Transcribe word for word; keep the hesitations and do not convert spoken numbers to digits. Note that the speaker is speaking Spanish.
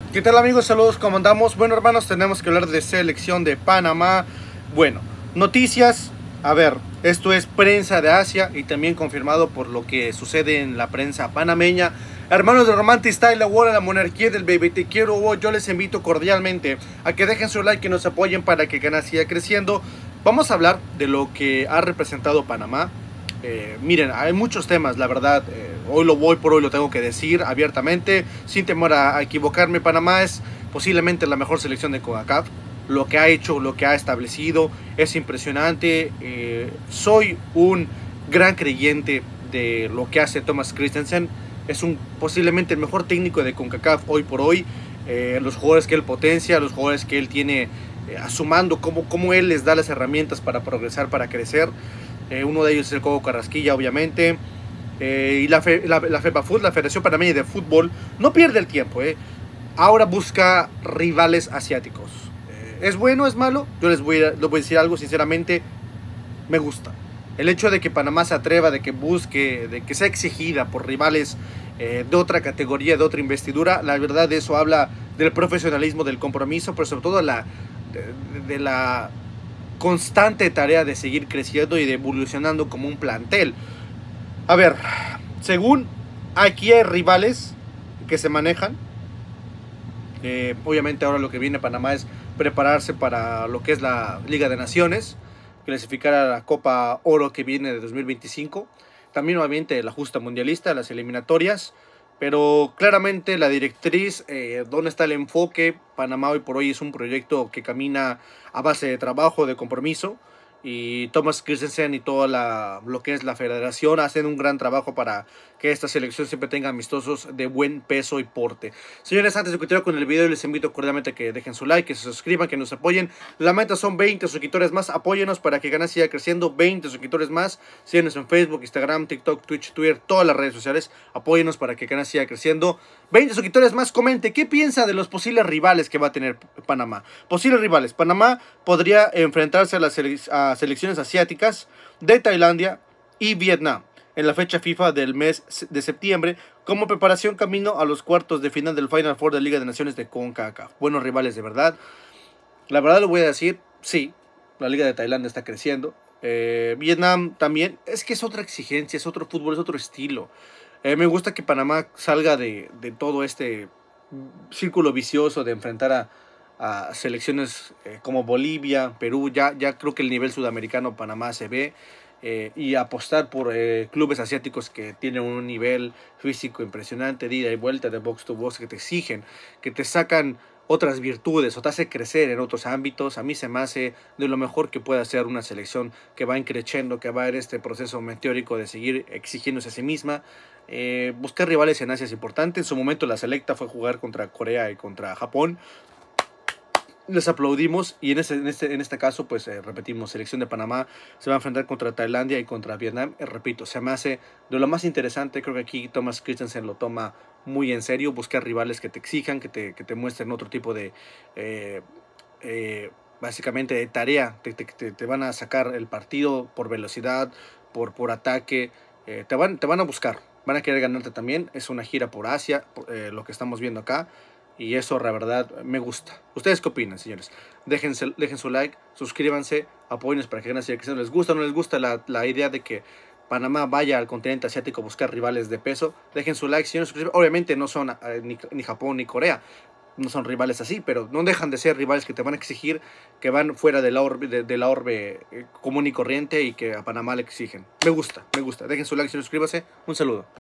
¿Qué tal, amigos? Saludos, ¿cómo andamos? Bueno, hermanos, tenemos que hablar de selección de Panamá. Bueno, noticias. A ver, esto es prensa de Asia y también confirmado por lo que sucede en la prensa panameña. Hermanos de Romantic Style, la bola, la monarquía del baby, te quiero. Yo les invito cordialmente a que dejen su like y nos apoyen para que Ghana siga creciendo. Vamos a hablar de lo que ha representado Panamá. Eh, miren, hay muchos temas, la verdad. Eh, hoy lo voy por hoy lo tengo que decir abiertamente, sin temor a, a equivocarme. Panamá es posiblemente la mejor selección de CONCACAF. Lo que ha hecho, lo que ha establecido es impresionante. Eh, soy un gran creyente de lo que hace Thomas Christensen. Es un posiblemente el mejor técnico de CONCACAF hoy por hoy. Eh, los jugadores que él potencia, los jugadores que él tiene eh, a su mando, cómo, cómo él les da las herramientas para progresar, para crecer. Eh, uno de ellos es el Coco Carrasquilla, obviamente. Eh, y la, Fe, la, la FEPAFUT, la Federación Panameña de Fútbol, no pierde el tiempo. Eh. Ahora busca rivales asiáticos. Eh, ¿Es bueno, es malo? Yo les voy, a, les voy a decir algo, sinceramente, me gusta. El hecho de que Panamá se atreva, de que busque, de que sea exigida por rivales eh, de otra categoría, de otra investidura, la verdad, eso habla del profesionalismo, del compromiso, pero sobre todo la, de, de la constante tarea de seguir creciendo y de evolucionando como un plantel. A ver, según aquí hay rivales que se manejan. Eh, obviamente ahora lo que viene a Panamá es prepararse para lo que es la Liga de Naciones, clasificar a la Copa Oro que viene de dos mil veinticinco. También obviamente la justa mundialista, las eliminatorias. Pero claramente la directriz, eh, dónde está el enfoque. Panamá hoy por hoy es un proyecto que camina a base de trabajo, de compromiso. Y Thomas Christensen y toda la, lo que es la federación hacen un gran trabajo para que esta selección siempre tenga amistosos de buen peso y porte. Señores, antes de continuar con el video, les invito cordialmente a que dejen su like, que se suscriban, que nos apoyen. La meta son veinte suscriptores más. Apóyenos para que Ghana siga creciendo. veinte suscriptores más. Síguenos en Facebook, Instagram, TikTok, Twitch, Twitter, todas las redes sociales. Apóyenos para que Ghana siga creciendo. veinte suscriptores más. Comente qué piensa de los posibles rivales que va a tener Panamá. Posibles rivales. Panamá podría enfrentarse a las sele a selecciones asiáticas de Tailandia y Vietnam en la fecha FIFA del mes de septiembre, como preparación camino a los cuartos de final del Final Four de Liga de Naciones de CONCACAF. Buenos rivales de verdad. La verdad lo voy a decir, sí, la Liga de Tailandia está creciendo. Eh, Vietnam también, es que es otra exigencia, es otro fútbol, es otro estilo. Eh, me gusta que Panamá salga de, de todo este círculo vicioso de enfrentar a, a selecciones eh, como Bolivia, Perú. Ya, ya creo que el nivel sudamericano Panamá se ve. Eh, y apostar por eh, clubes asiáticos que tienen un nivel físico impresionante, de ida y vuelta, de box to box, que te exigen, que te sacan otras virtudes o te hace crecer en otros ámbitos. A mí se me hace de lo mejor que puede hacer una selección que va creciendo, que va en este proceso meteórico de seguir exigiéndose a sí misma. Eh, buscar rivales en Asia es importante. En su momento la selecta fue jugar contra Corea y contra Japón. Les aplaudimos y en este, en este, en este caso, pues eh, repetimos, selección de Panamá se va a enfrentar contra Tailandia y contra Vietnam. Eh, repito, se me hace de lo más interesante. Creo que aquí Thomas Christensen lo toma muy en serio. Buscar rivales que te exijan, que te, que te muestren otro tipo de, eh, eh, básicamente, de tarea. Te, te, te, te van a sacar el partido por velocidad, por, por ataque. Eh, te, van, te van a buscar, van a querer ganarte también. Es una gira por Asia, por, eh, lo que estamos viendo acá. Y eso, la verdad, me gusta. ¿Ustedes qué opinan, señores? Déjense, dejen su like, suscríbanse, apóyennos para que Ghana siga creciendo. ¿Les gusta o no les gusta la, la idea de que Panamá vaya al continente asiático a buscar rivales de peso? Dejen su like, señores. Obviamente no son eh, ni, ni Japón ni Corea. No son rivales así, pero no dejan de ser rivales que te van a exigir, que van fuera de la orbe, de, de la orbe eh, común y corriente y que a Panamá le exigen. Me gusta, me gusta. Dejen su like, señores, suscríbanse. Un saludo.